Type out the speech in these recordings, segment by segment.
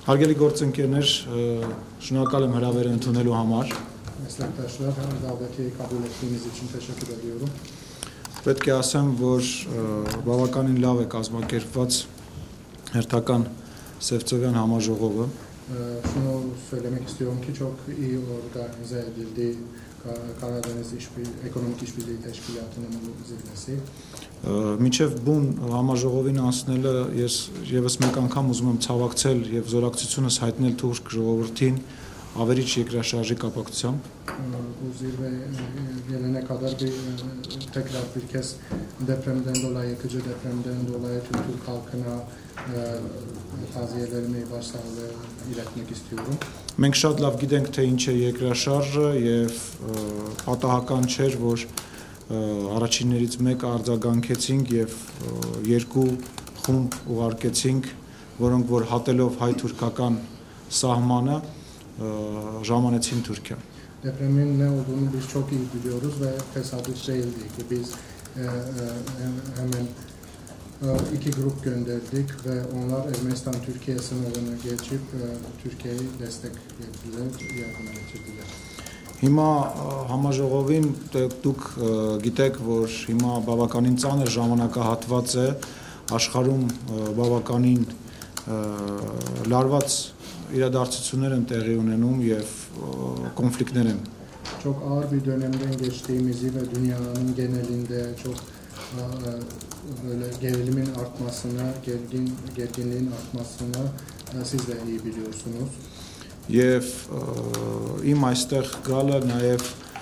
Հարգելի գործընկերներ, շնորհակալ եմ հրավերը ընդունելու համար։ Meslektaşlar, daveti kabul ettiğiniz için teşekkür ediyorum. Պետք է ասեմ, որ բավականին լավ է կազմակերպված հերթական Սևծովյան համաժողովը։ Şunu söylemek istiyorum ki çok iyi organize edildi Karadeniz Ekonomik İşbirliği Teşkilatı'nın bu zirvesi. Մինչև բուն համաժողովին անցնելը ես եւս մեկ անգամ ուզում եմ ցավակցել եւ զորակցությունս հայտնել թուրք ժողովրդին averici երկրաշարժի կապակցությամբ։ Bu zirve gelene kadar tekrar bir kez depremden dolayı, yıkıcı depremden dolayı tüm Türk halkına taziyelerimi, başsağlığı iletmek istiyorum. Մենք շատ լավ գիտենք, թե ինչ է երկրաշարժը եւ պատահական չէր, որ առաջիններից մեկը արձագանքեցինք եւ երկու խումբ ուղարկեցինք, որոնք որ հատելով հայ-թուրքական սահմանը ժամանեցին Türkiye. Depremin ne olduğunu biz çok iyi biliyoruz ve tesadüf değildi ki biz hemen iki grup gönderdik ve onlar Ermenistan-Türkiye sınırını geçip Türkiye'yi desteklediler, yardım getirdiler. Հիմա համաժողովին դուք գիտեք, որ հիմա բավականին ծանր ժամանակահատված է աշխարհում բավականին լարված իրադարձություններ են տեղի ունենում եւ կոնֆլիկտներ են։ Çok ağır bir dönemden geçtiğimizi ve dünyanın genelinde çok böyle gerilimin artmasına, gerginliğin artmasına siz de iyi biliyorsunuz. Եվ իմ այստեղ գալը նաև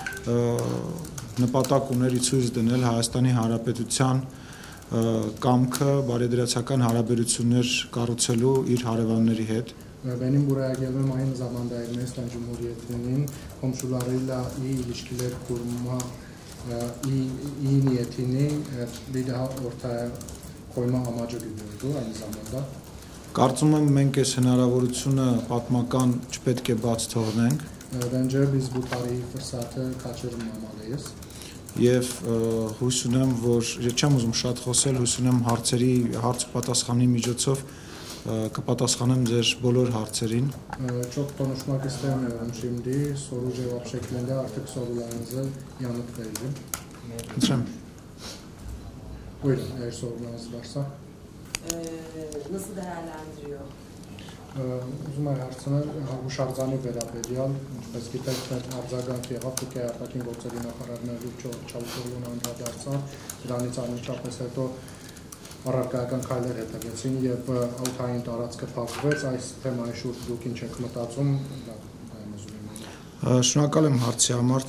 նպատակ ուներ ցույց դնել Հայաստանի Հանրապետության կամքը բարեդրացական հարաբերություններ կառուցելու իր հարևանների հետ։ Benim buraya gelmem aynı zamanda Ermenistan Cumhuriyeti'nin komşularıyla iyi ilişkiler kurma, iyi niyetini bir daha ortaya koyma amacı güdüyordu aynı zamanda. Կարծում եմ մենք այս հնարավորությունը պատմական չպետք է բաց թողնենք։ Bence biz bu tarihi fırsatı kaçırmamalıyız. Եվ հույս ունեմ, որ չեմ ուզում շատ խոսել, հույս ունեմ հարց պատասխանի միջոցով կպատասխանեմ ձեր բոլոր հարցերին։ Çok konuşmak istemiyorum şimdi. Soru cevap şeklinde artık sorularınıza yanıt vereceğim. Întrեմ։ Buyurun, eğer sorularınız varsa. Nasıl değerlendiriyor? Ուզում եմ հարցնել հուշարձանի վերաբերյալ, ինչպես գիտեք, արձագանք եղավ Թուրքիայի արտաքին գործերի նախարարներ Չավուշօղլուն անդրադարձան, դրանից անմիջապես հետո առարկայական քայլեր հետևեցին եւ օդային տարածքը փակվեց, այս թեմայի շուրջ դուք ինչ եք մտածում։ Շնորհակալ եմ հարցի համար,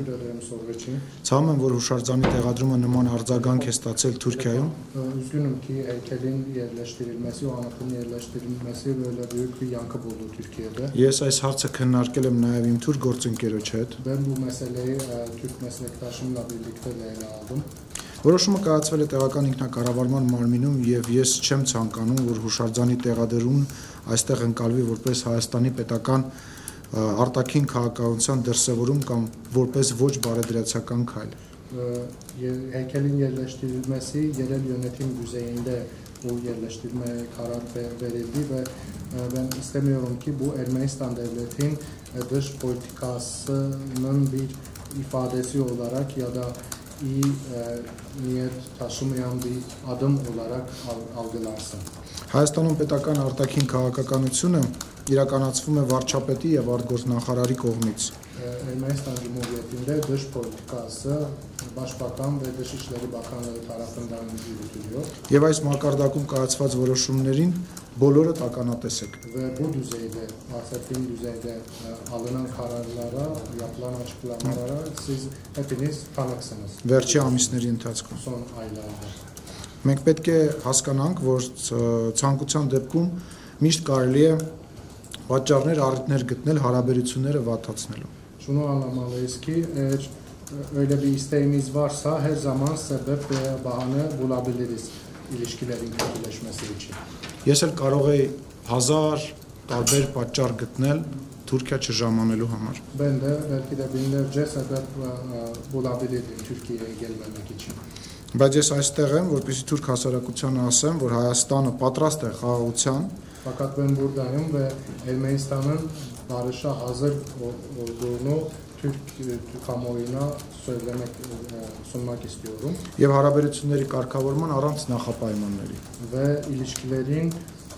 ցավում եմ, որ հուշարձանի տեղադրումը նման արձագանք է ստացել Թուրքիայում։ Üzgünüm ki heykelin yerleştirilmesi, o anıtın yerleştirilmesi böyle büyük bir yankı buldu Türkiye'de. Ես այս հարցը քննարկել եմ նաև իմ թուրք գործընկերոջ հետ։ Ben bu meseleyi Türk meslektaşımla birlikte ele aldım. Որոշումը կայացվել է տեղական ինքնակառավարման մարմինում եւ ես չեմ ցանկանում, որ հուշարձանի տեղադրումն այստեղ ընկալվի որպես Հայաստանի պետական արտաքին քաղաքականության դրսևորում կամ որպես ոչ բարեդրացական քայլ։ Heykelin yerleştirilmesi yerel yönetim düzeyinde bu yerleştirmeye karar verildi ve ben istemiyorum ki bu Ermenistan devletin dış politikasının bir ifadesi olarak ya da iyi niyet taşımayan bir adım olarak algılansın. Հայաստանում պետական արտաքին քաղաքականությունը իրականացվում է վարչապետի եւ արտգործնախարարի կողմից։ Ermenistan Cumhuriyeti'nde dış politikası Başbakan ve Dışişleri Bakanlığı tarafından yürütülüyor. Եվ այս մակարդակում կայացված որոշումներին բոլորը տականատես եք։ Ve bu düzeyde, bahsettiğim düzeyde alınan kararlara, yapılan açıklamalara siz hepiniz tanıksınız. Վերջի ամիսների ընթացքում։ Son aylarda. Մենք պետք է հասկանանք, որ ցանկության դեպքում միշտ կարելի է պատճառներ, առիթներ գտնել հարաբերությունները վատացնելու։ Şunu anlamalıyız ki eğer öyle bir isteğimiz varsa her zaman sebep veya bahane bulabiliriz ilişkilerin kötüleşmesi için. Ես էլ կարող եի 1000 տարբեր պատճառ գտնել Թուրքիա չժամանելու համար։ Ben de belki de binlerce sebep bulabilirdim Türkiye'ye gelmemek için. Բայց ես այստեղ եմ, որպեսզի թուրք հասարակությանը ասեմ, որ Հայաստանը պատրաստ է խաղաղության Fakat ben buradayım ve Ermenistan'ın barışa hazır olduğunu Türk kamuoyuna sunmak istiyorum. Եվ հարաբերությունների կարգավորման առանց նախապայմանների։ Ve ilişkilerin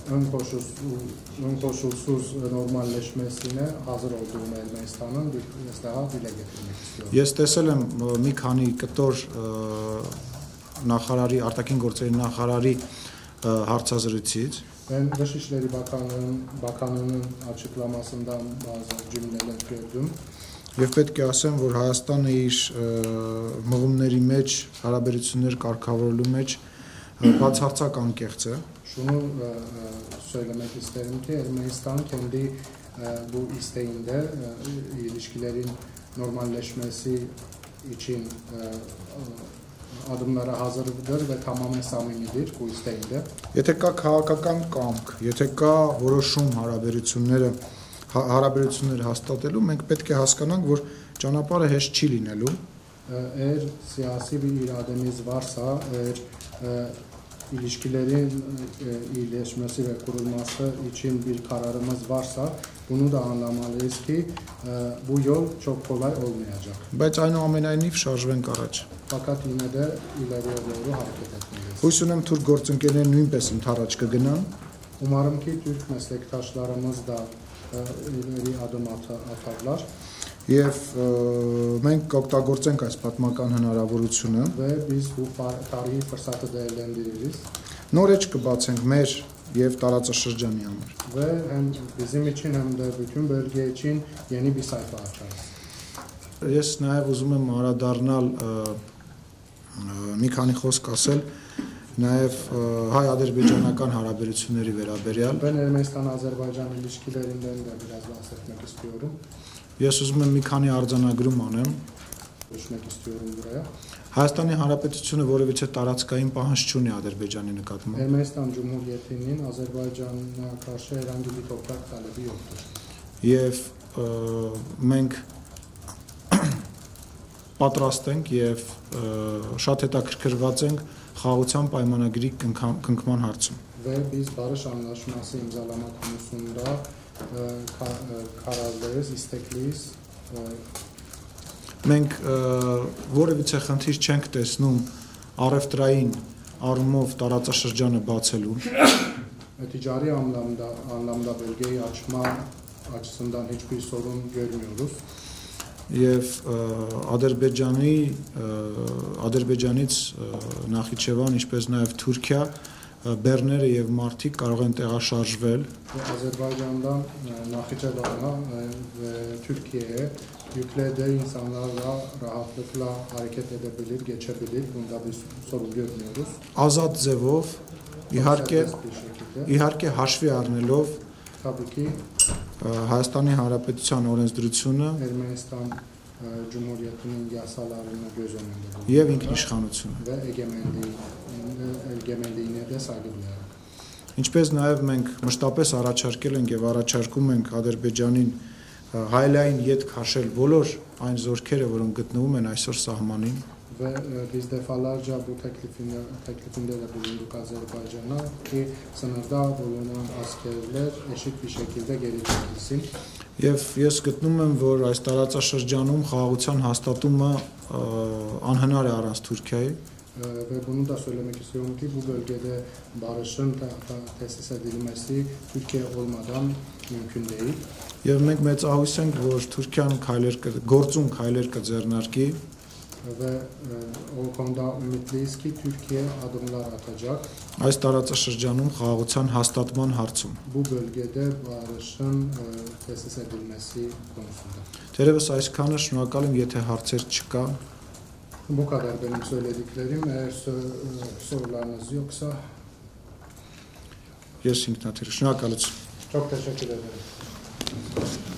ön koşulsuz normalleşmesine hazır olduğunu Ermenistan'ın bir kez daha dile getirmek istiyorum. Ես տեսել եմ մի քանի կտոր նախարարի, արտաքին գործերի նախարարի հարցազրույցից Ben Dışişleri Bakanı'nın açıklamasından bazı cümleler gördüm. Եվ պետք է ասեմ, որ Հայաստանը իր մղումների մեջ, հարաբերություններ կարգավորելու մեջ բացարձակ անկեղծ է։ Şunu söylemek isterim ki Ermenistan kendi bu isteğinde ilişkilerin normalleşmesi için adımlara hazırdır ve tamamen samimidir bu isteğinde. Եթե կա քաղաքական կամք, եթե կա որոշում հարաբերությունները հաստատելու, մենք պետք է հասկանանք, որ ճանապարհը հեշտ չի լինելու։ Eğer siyasi bir irademiz varsa, eğer ilişkilerin iyileşmesi ve kurulması için bir kararımız varsa, bunu da anlamalıyız ki bu yol çok kolay olmayacak. Բայց այնուամենայնիվ շարժվենք առաջ։ Fakat yine de ileriye doğru hareket etmeliyiz. Հույս ունեմ թուրք գործընկերները նույնպես ընթառաջ կգնան։ Umarım ki Türk meslektaşlarımız da ileri adım atarlar. Եվ մենք կօգտագործենք այս պատմական հնարավորությունը Ve biz bu tarihi fırsatı değerlendiririz. նոր էջ կբացենք մեր եւ տարածաշրջանի համար։ Ve hem bizim için hem de bütün bölge için yeni bir sayfa açarız. Ես նաեւ ուզում եմ անդրադառնալ մի քանի խոսք ասել նաեւ հայ-ադրբեջանական հարաբերությունների վերաբերյալ։ Ben Ermenistan-Azerbaycan ilişkilerinden de biraz bahsetmek istiyorum. Ես ուզում եմ մի քանի արձանագրում anեմ։ Düşmek istiyorum buraya. Հայաստանի Հանրապետությունը որևիցե տարածքային պահանջ չունի Ադրբեջանի նկատմամբ։ Ermenistan Cumhuriyeti'nin Azerbaycan'a karşı herhangi bir toprak talebi yoktur. Եվ մենք պատրաստ ենք եւ շատ հետաքրքրված ենք խաղաղության պայմանագրի կնքման հարցում։ Ve biz barış anlaşması imzalama konusunda kararlıyız, istekliyiz. Մենք որևիցե խնդիր չենք տեսնում առևտրային առումով տարածաշրջանը բացելու։ Ticari anlamda bölgeyi açma açısından hiçbir sorun görmüyoruz. Եվ Ադրբեջանից Նախիջևան, ինչպես նաև Թուրքիա, բեռները եւ մարդիկ կարող են տեղաշարժվել։ Azerbaycan'dan Naxçıvan'a ve Türkiye'ye yüklerde insanlarla rahatlıkla hareket edebilir, geçebilir. Bunda bir sorun görmüyoruz. Ազատ ձևով իհարկե hաշվի առնելով Tabii ki Հայաստանի Հանրապետության օրենսդրությունը Ermenistan Cumhuriyeti'nin yasalarına göz önünde եւ ինքնիշխանությունը։ ve egemenliğine de saygı duyarım. Ինչպես նաև մենք մշտապես առաջարկել ենք եւ առաջարկում ենք Ադրբեջանին հայլային յետք հաշել բոլոր այն զորքերը, որոնք գտնվում են այսօր սահմանին։ Ve biz defalarca bu teklifinde de bulunduk Azerbaycan'a ki sınırda bulunan askerler eşit bir şekilde geri çekilsin. Եվ ես գտնում եմ, որ այս տարածաշրջանում խաղաղության հաստատումը անհնար է առանց Թուրքիայի։ Ve bunu da söylemek istiyorum ki bu bölgede barışın tesis edilmesi Türkiye olmadan mümkün değil. Եվ մենք մեծահույս ենք, որ Թուրքիան գործուն քայլեր կձեռնարկի Ve o konuda ümitliyiz ki Türkiye adımlar atacak. այս տարածաշրջանում խաղաղության հաստատման հարցում։ Bu bölgede barışın tesis edilmesi konusunda. Դերևս այսքանը, շնորհակալ եմ, եթե հարցեր չկա։ Bu kadar benim söylediklerim. Eğer sorularınız yoksa Ես ինքնաթիռ, շնորհակալություն։ çok teşekkür ederim.